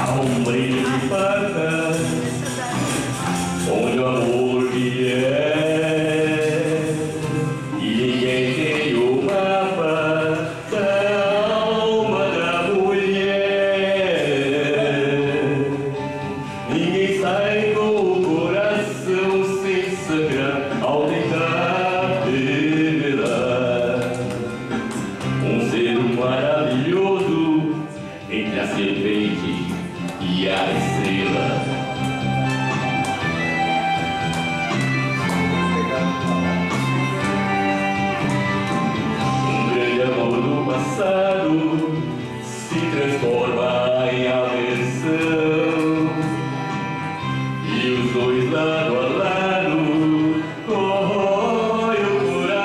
um brilho de faca, onde o amor vier, e ninguém tem o mapa da alma da mulher. Ninguém sai com o coração sem sangrar ao tentar revelar um ser maravilhoso entre a serpente e a estrela. Um grande amor do passado se transforma em aversão, e os dois lado a lado corrói o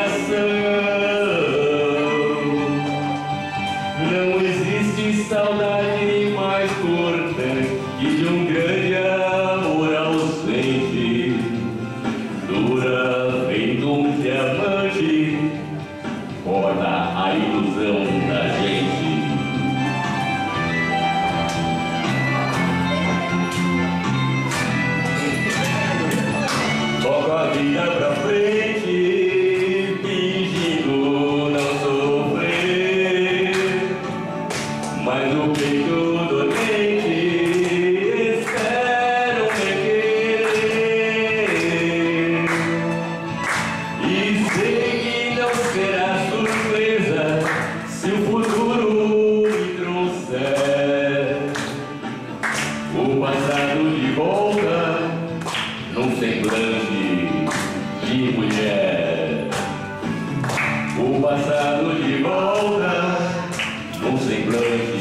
coração. Não existe saudade mais cortante que de um grande amor ausente. Dura feito um diamante, corta a ilusão da gente. Toca a vida pra frente, fingindo não sofrer, mas o peito doente espera um querer. E sei que não será surpresa se o futuro me trouxer o passado de volta num semblante de mulher. O passado de volta num semblante